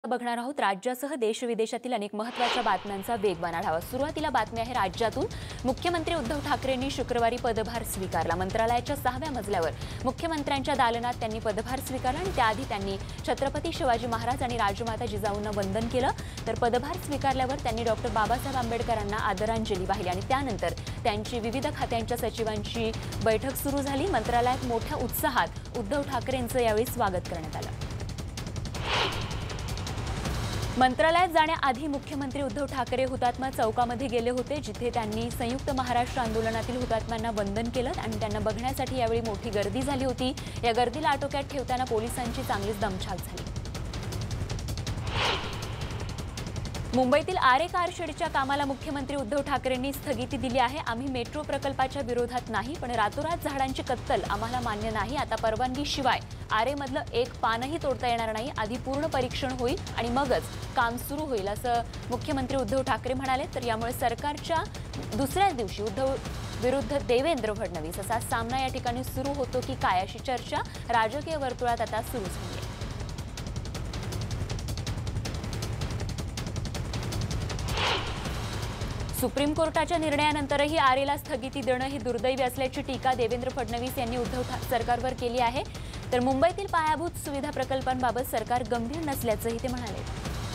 बघणार आहोत राज्यासह देश विदेशातील अनेक महत्त्वाच्या बातम्यांचा वेगवान आढावा। सुरुवातीला बातमी आहे राज्यातून। मुख्यमंत्री उद्धव ठाकरेंनी शुक्रवारी पदभार स्वीकारला। मंत्रालयाच्या 6व्या मजल्यावर मुख्यमंत्र्यांच्या दालनात त्यांनी पदभार स्वीकारला आणि त्याआधी त्यांनी छत्रपती शिवाजी महाराज आणि राजमाता जिजाऊंना वंदन केलं। तर पदभार स्वीकारल्यावर त्यांनी डॉक्टर बाबासाहेब आंबेडकरांना आदरांजली वाहिली आणि त्यानंतर त्यांची विविध खात्यांच्या सचिवांची बैठक सुरू झाली। मंत्रालयात मोठ्या उत्साहात उद्धव ठाकरेंचं यावेळी स्वागत करण्यात आलं। मंत्रालयात जाण्याआधी मुख्यमंत्री उद्धव ठाकरे हुतात्मा चौकामध्ये गेले होते, जिथे त्यांनी संयुक्त महाराष्ट्र आंदोलनातील हुतात्म्यांना वंदन केलं आणि त्यांना बघण्यासाठी यावेळी मोठी गर्दी झाली होती। या गर्दीला आटोक्यात ठेवताना पोलिसांची चांगलीच दमछाक झाली। मुंबईतील आरे कारशेडच्या कामाला मुख्यमंत्री उद्धव ठाकरेंनी स्थगिती दिली आहे। आम्ही मेट्रो प्रकल्पाच्या विरोधात नाही, पण रातोरात झाडांची कत्तल आम्हाला मान्य नाही। आता परवानगीशिवाय आरेमधलं एक पानही तोडता येणार नाही। आधी पूर्ण परीक्षण होईल आणि मगच काम सुरू होईल, असं मुख्यमंत्री उद्धव ठाकरे म्हणाले। तर यामुळे सरकारच्या दुसऱ्याच दिवशी उद्धव विरुद्ध देवेंद्र फडणवीस असा सामना या ठिकाणी सुरू होतो की काय, अशी चर्चा राजकीय वर्तुळात आता सुरू झाली आहे। सुप्रीम कोर्टाच्या निर्णयानंतरही आरेला स्थगिती देणं ही दुर्दैवी असल्याची टीका देवेंद्र फडणवीस यांनी उद्धव सरकारवर केली आहे। तर मुंबईतील पायाभूत सुविधा प्रकल्पांबाबत सरकार गंभीर नसल्याचंही ते म्हणाले।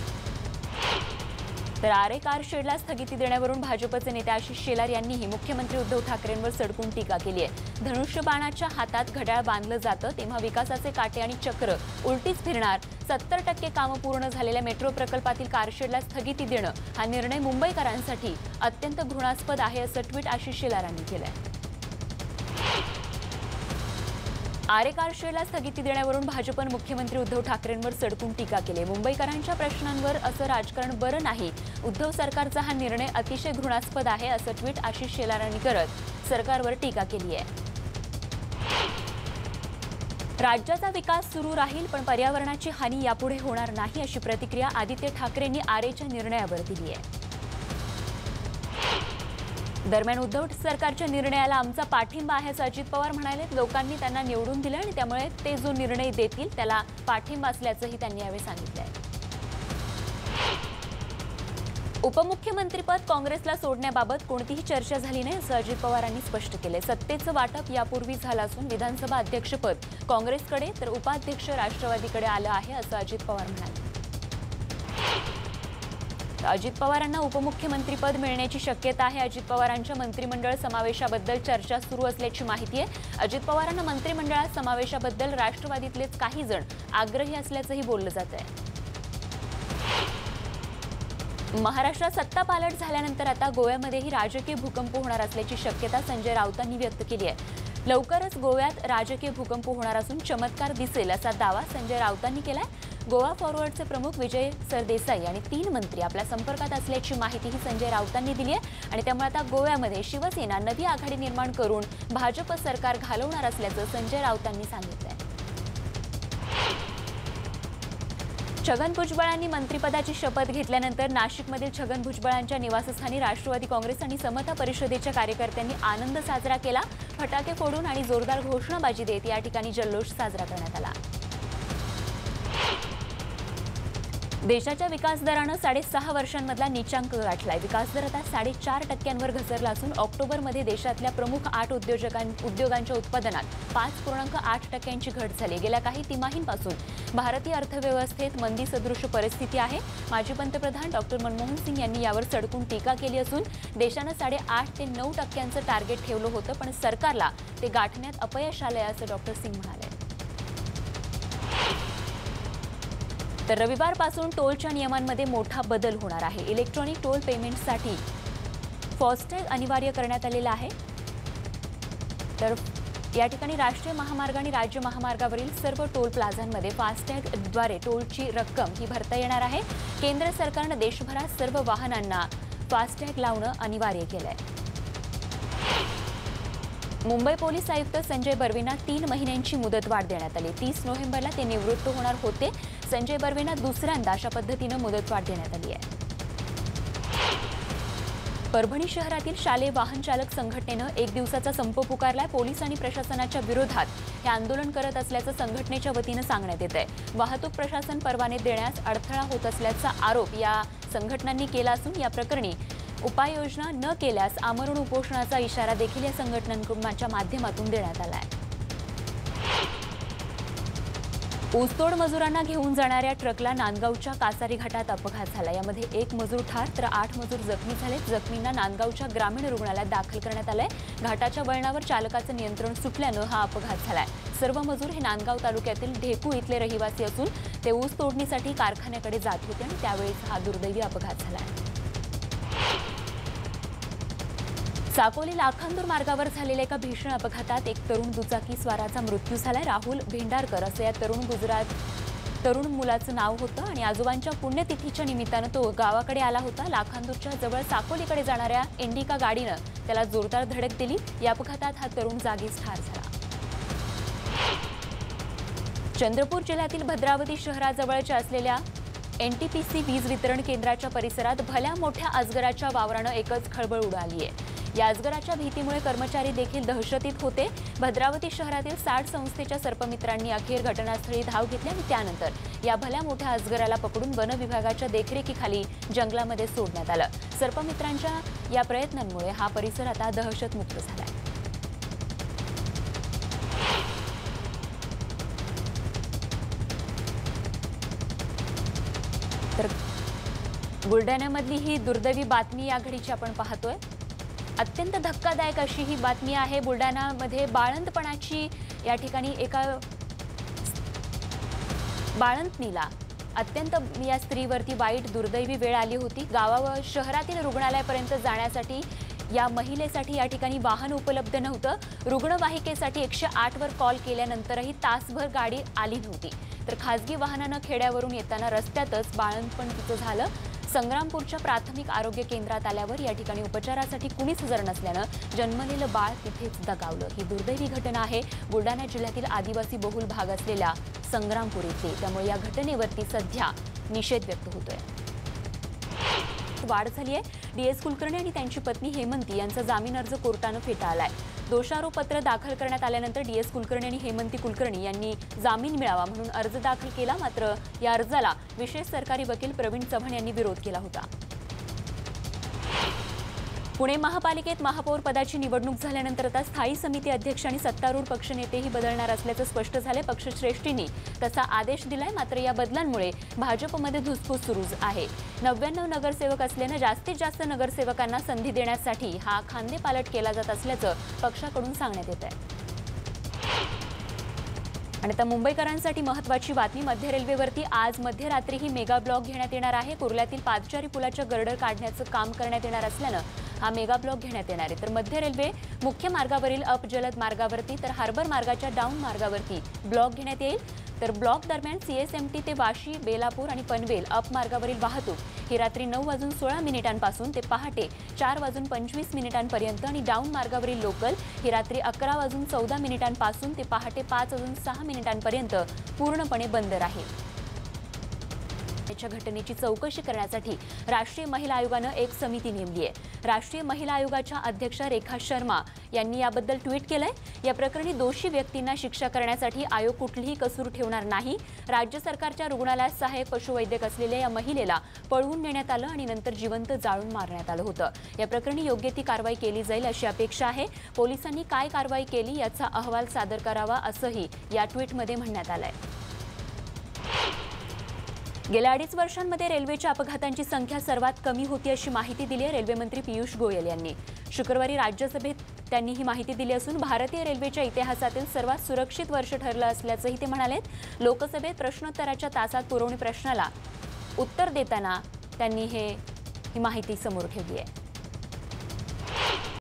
तर आरे कारशेडला स्थगिती देण्यावरून भाजपचे नेते आशिष शेलार यांनीही मुख्यमंत्री उद्धव ठाकरेंवर सडकून टीका केली आहे। धनुष्यबाणाच्या हातात घड्याळ बांधलं जातं तेव्हा विकासाचे काटे आणि चक्र उलटीच फिरणार। 70% कामं पूर्ण झालेल्या मेट्रो प्रकल्पातील कारशेडला स्थगिती देणं हा निर्णय मुंबईकरांसाठी अत्यंत घृणास्पद आहे, असं ट्विट आशिष शेलारांनी केलंय। आरे कारशेडला स्थगिती देण्यावरून भाजपनं मुख्यमंत्री उद्धव ठाकरेंवर सडकून टीका केली। मुंबईकरांच्या प्रश्नांवर असं राजकारण बरं नाही। उद्धव सरकारचा हा निर्णय अतिशय घृणास्पद आहे, असं ट्विट आशिष शेलारांनी करत सरकारवर टीका केली आहे। राज्याचा विकास सुरू राहील, पण पर्यावरणाची हानी यापुढे होणार नाही, अशी प्रतिक्रिया आदित्य ठाकरेंनी आरेच्या निर्णयावर दिली आहे। दरम्यान उद्धव सरकारच्या निर्णयाला आमचा पाठिंबा आहे, असं अजित पवार म्हणाले। लोकांनी त्यांना निवडून दिलं आणि त्यामुळे ते जो निर्णय देतील त्याला पाठिंबा असल्याचंही त्यांनी यावेळी सांगितलंय। उपमुख्यमंत्रीपद काँग्रेसला सोडण्याबाबत कोणतीही चर्चा झाली नाही, असं अजित पवारांनी स्पष्ट केलंय। सत्तेचं वाटप यापूर्वी झालं असून विधानसभा अध्यक्षपद काँग्रेसकडे तर उपाध्यक्ष राष्ट्रवादीकडे आलं आहे, असं अजित पवार म्हणाले। अजित पवारांना उपमुख्यमंत्रीपद मिळण्याची शक्यता आहे। अजित पवारांच्या मंत्रिमंडळ समावेशाबद्दल चर्चा सुरू असल्याची माहिती आहे। अजित पवारांना मंत्रिमंडळात समावेशाबद्दल राष्ट्रवादीतलेच काही जण आग्रही असल्याचंही बोललं जात आहे। महाराष्ट्रात सत्ता पालट झाल्यानंतर आता गोव्यामध्येही राजकीय भूकंप होणार असल्याची शक्यता संजय राऊतांनी व्यक्त केली आहे। लवकरच गोव्यात राजकीय भूकंप होणार असून चमत्कार दिसेल, असा दावा संजय राऊतांनी केलाय। गोवा फॉरवर्डचे प्रमुख विजय सरदेसाई आणि 3 मंत्री आपल्या संपर्कात असल्याची माहितीही संजय राऊतांनी दिली आहे आणि त्यामुळे आता गोव्यामध्ये शिवसेना नवी आघाडी निर्माण करून भाजप सरकार घालवणार असल्याचं संजय राऊतांनी सांगितलंय। छगन भुजबळांनी मंत्रिपदाची शपथ घेतल्यानंतर नाशिकमधील छगन भुजबळांच्या निवासस्थानी राष्ट्रवादी काँग्रेस आणि समता परिषदेच्या कार्यकर्त्यांनी आनंद साजरा केला। फटाके फोडून आणि जोरदार घोषणाबाजी देत या ठिकाणी जल्लोष साजरा करण्यात आला। देशाच्या विकास दरानं 6.5 वर्षांमधला नीचांक गाठलाय। विकास दर आता 4.5% घसरला असून ऑक्टोबरमध्ये देशातल्या प्रमुख 8 उद्योगांच्या उत्पादनात 5.8% घट झाली। गेल्या काही तिमाहींपासून भारतीय अर्थव्यवस्थेत मंदी सदृश परिस्थिती आहे। माजी पंतप्रधान डॉक्टर मनमोहन सिंग यांनी यावर सडकून टीका केली असून देशानं 8.5 ते 9% टार्गेट ठेवलं होतं, पण सरकारला ते गाठण्यात अपयश आलंय, असं डॉक्टर सिंग म्हणाले। तर रविवारपासून टोलच्या नियमांमध्ये मोठा बदल होणार आहे। इलेक्ट्रॉनिक टोल पेमेंटसाठी फास्टॅग अनिवार्य करण्यात आलेला आहे। तर या ठिकाणी राष्ट्रीय महामार्ग आणि राज्य महामार्गावरील सर्व टोल प्लाझांमध्ये फास्टॅगद्वारे टोलची रक्कम ही भरता येणार आहे। केंद्र सरकारनं देशभरात सर्व वाहनांना फास्टॅग लावणं अनिवार्य केलंय। मुंबई पोलीस आयुक्त संजय बर्वेंना 3 महिन्यांची मुदतवाढ देण्यात आली। 30 नोव्हेंबरला ते निवृत्त होणार होते। संजय बर्वेंना दुसऱ्यांदा अशा पद्धतीनं मुदतवाढ देण्यात आली आहे। परभणी शहरातील शालेय वाहन चालक संघटनेनं एक दिवसाचा संप पुकारलाय। पोलीस आणि प्रशासनाच्या विरोधात हे आंदोलन करत असल्याचं संघटनेच्या वतीनं सांगण्यात येत आहे। वाहतूक प्रशासन परवाने देण्यास अडथळा होत असल्याचा आरोप या संघटनांनी केला असून या प्रकरणी उपाययोजना न केल्यास आमरण उपोषणाचा इशारा देखील या संघटनांच्या माध्यमातून देण्यात आला आहे। ऊसतोड मजुरांना घेऊन जाणाऱ्या ट्रकला नांदगावच्या कासारी घाटात अपघात झाला। यामध्ये एक मजूर ठार तर 8 मजूर जखमी झाले। जखमींना नांदगावच्या ग्रामीण रुग्णालयात दाखल करण्यात आलंय। घाटाच्या वळणावर चालकाचं नियंत्रण सुटल्यानं हा अपघात झालाय। सर्व मजूर हे नांदगाव तालुक्यातील ढेकू इथले रहिवासी असून ते ऊस तोडणीसाठी कारखान्याकडे जात होते आणि त्यावेळेस हा दुर्दैवी अपघात झालाय। साकोली लाखांदूर मार्गावर झालेल्या एका भीषण अपघातात एक तरुण दुचाकी स्वाराचा मृत्यू झालाय। राहुल भेंडारकर असं या तरुण मुलाचं नाव होतं आणि आजोबांच्या पुण्यतिथीच्या निमित्तानं तो गावाकडे आला होता। लाखांदूरच्या जवळ साकोलीकडे जाणाऱ्या इंडिका गाडीनं त्याला जोरदार धडक दिली। या अपघातात हा तरुण जागीच ठार झाला। चंद्रपूर जिल्ह्यातील भद्रावती शहराजवळच्या असलेल्या एनटीपीसी वीज वितरण केंद्राच्या परिसरात भल्या मोठ्या अजगराच्या वावरानं एकच खळबळ उडाली आहे। या अजगराच्या भीतीमुळे कर्मचारी देखील दहशतीत होते। भद्रावती शहरातील 60 संस्थेच्या सर्पमित्रांनी अखेर घटनास्थळी धाव घेतली आणि त्यानंतर या भल्या मोठ्या अजगराला पकडून वन विभागाच्या देखरेखीखाली जंगलामध्ये सोडण्यात आलं। सर्पमित्रांच्या या प्रयत्नांमुळे हा परिसर आता दहशतमुक्त झालाय। तर बुलढाण्यामधली ही दुर्दैवी बातमी या घडीची आपण पाहतोय। अत्यंत धक्कादायक अशी ही बातमी आहे। बुलढाण्यामध्ये बाळंतपणाची या ठिकाणी एका बाळंतणीला अत्यंत या स्त्रीवरती वाईट दुर्दैवी वेळ आली होती। गावावर शहरातील रुग्णालयापर्यंत जाण्यासाठी या महिलेसाठी या ठिकाणी वाहन उपलब्ध नव्हतं। रुग्णवाहिकेसाठी 108 वर कॉल केल्यानंतरही तासभर गाडी आली नव्हती। तर खासगी वाहनानं खेड्यावरून येताना रस्त्यातच बाळंतपण तिचं झालं। संग्रामपूरच्या प्राथमिक आरोग्य केंद्रात आल्यावर या ठिकाणी उपचारासाठी कुणीच हजर नसल्यानं जन्मलेलं बाळ तिथेच दगावलं। ही दुर्दैवी घटना आहे बुलढाणा जिल्ह्यातील आदिवासी बहुल भाग असलेल्या संग्रामपूर येथे। त्यामुळे या घटनेवरती सध्या निषेध व्यक्त होतोय। वाढ झाली आहे। डीएस कुलकर्णी आणि त्यांची पत्नी हेमंती यांचा जामीन अर्ज कोर्टानं फेटाळलाय। दोषारोपपत्र दाखल करण्यात आल्यानंतर डीएस कुलकर्णी आणि हेमंती कुलकर्णी यांनी जामीन मिळावा म्हणून अर्ज दाखल केला। मात्र या अर्जाला विशेष सरकारी वकील प्रवीण चव्हाण यांनी विरोध केला होता। पुणे महापालिकेत महापौर पदाची निवडणूक झाल्यानंतर आता स्थायी समिती अध्यक्ष आणि सत्तारूढ पक्षनेतेही बदलणार असल्याचं स्पष्ट झालंय। पक्षश्रेष्ठींनी तसा आदेश दिलाय। मात्र या बदलांमुळे भाजपमध्ये धुसफूस सुरू आहे। 99 नगरसेवक असल्यानं जास्तीत जास्त नगरसेवकांना संधी देण्यासाठी हा खांदेपालट केला जात असल्याचं पक्षाकडून सांगण्यात येत आहे। आणि आता मुंबईकरांसाठी महत्त्वाची बातमी। मध्य रेल्वेवरती आज मध्यरात्री ही मेगा ब्लॉक घेण्यात येणार आहे। कुर्ल्यातील पादचारी पुलाच्या गर्डर काढण्याचं काम करण्यात येणार असल्यानं हा मेगा ब्लॉक घेण्यात येणार आहे। तर मध्य रेल्वे मुख्य मार्गावरील अप जलद मार्गावरती तर हार्बर मार्गाच्या डाऊन मार्गावरती ब्लॉक घेण्यात येईल। तर ब्लॉक दरम्यान सीएसएमटी ते वाशी, बेलापूर आणि पनवेल अप मार्गावरील वाहतूक ही रात्री 9:16 पासून ते पहाटे 4:25 पर्यंत आणि डाऊन मार्गावरील लोकल ही रात्री 11:14 पासून ते पहाटे 5:06 पर्यंत पूर्णपणे बंद राहील। याच्या घटनेची चौकशी करण्यासाठी राष्ट्रीय महिला आयोगानं एक समिती नेमली आहे। राष्ट्रीय महिला आयोगाच्या अध्यक्षा रेखा शर्मा यांनी याबद्दल ट्विट केलंय। या प्रकरणी दोषी व्यक्तींना शिक्षा करण्यासाठी आयोग कुठलीही कसूर ठेवणार नाही। राज्य सरकारच्या रुग्णालयात सहाय्यक पशुवैद्यक असलेल्या या महिलेला पळवून नेण्यात आलं आणि नंतर जिवंत जाळून मारण्यात आलं होतं। या प्रकरणी योग्य ती कारवाई केली जाईल अशी अपेक्षा आहे। पोलिसांनी काय कारवाई केली याचा अहवाल सादर करावा असंही या ट्विटमध्ये म्हणण्यात आलंय। गेल्या 2.5 वर्षांमध्ये रेल्वेच्या अपघातांची संख्या सर्वात कमी होती अशी माहिती दिली आहे रेल्वे मंत्री पियुष गोयल यांनी। शुक्रवारी राज्यसभेत त्यांनी ही माहिती दिली असून भारतीय रेल्वेच्या इतिहासातील सर्वात सुरक्षित वर्ष ठरलं असल्याचंही ते म्हणाले। लोकसभेत प्रश्नोत्तराच्या तासात पुरवणी प्रश्नाला उत्तर देताना त्यांनी ही माहिती समोर ठेवली आहे।